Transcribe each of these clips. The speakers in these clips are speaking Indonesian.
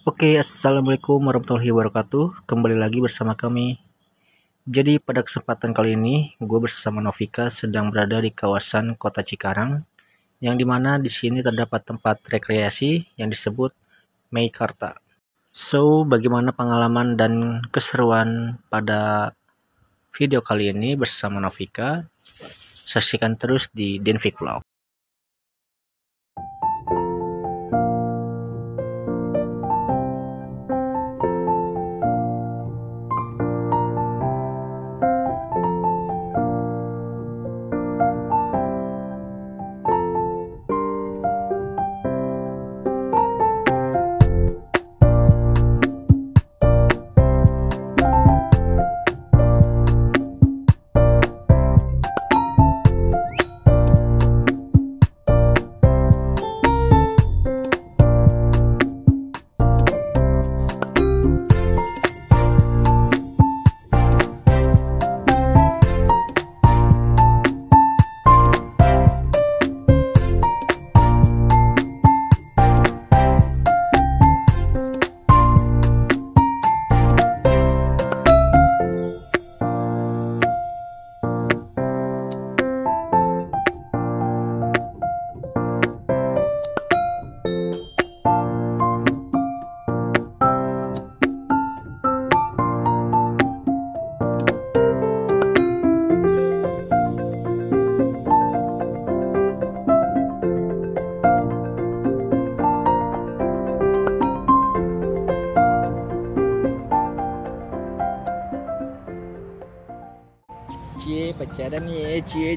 Oke, assalamualaikum warahmatullahi wabarakatuh. Kembali lagi bersama kami. Jadi pada kesempatan kali ini, gue bersama Novika sedang berada di kawasan Kota Cikarang, yang dimana di sini terdapat tempat rekreasi yang disebut Meikarta. So, bagaimana pengalaman dan keseruan pada video kali ini bersama Novika? Saksikan terus di Denvik Vlog. Cie, pacaran ya, cie.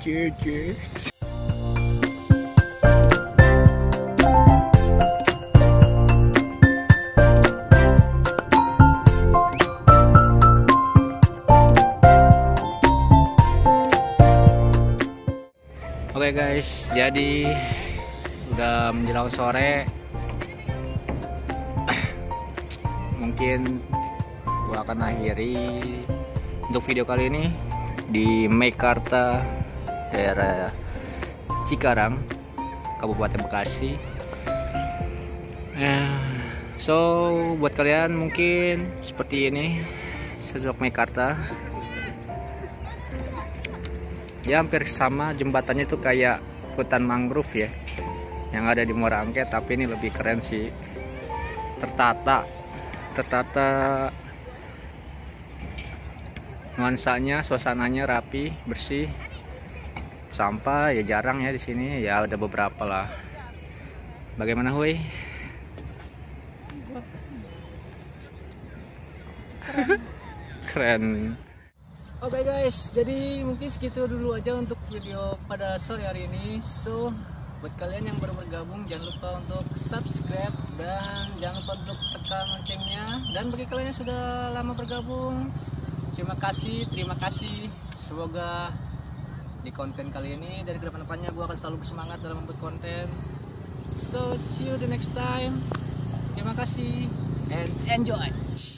Oke guys, jadi udah menjelang sore. Mungkin gua akan akhiri untuk video kali ini di Meikarta, daerah Cikarang, Kabupaten Bekasi. So buat kalian mungkin seperti ini sosok Meikarta. Ya hampir sama, jembatannya tuh kayak hutan mangrove ya, yang ada di Muara Angke, tapi ini lebih keren sih. Tertata nuansanya, suasananya rapi, bersih. Sampah ya jarang ya di sini, ya ada beberapa lah. Bagaimana Hui? Keren. Oke guys, jadi mungkin segitu dulu aja untuk video pada sore hari ini. So buat kalian yang baru bergabung, jangan lupa untuk subscribe dan jangan lupa untuk tekan loncengnya. Dan bagi kalian yang sudah lama bergabung, terima kasih. Semoga di konten kali ini dari kedepannya gue akan selalu bersemangat dalam membuat konten. So see you the next time. Terima kasih and enjoy.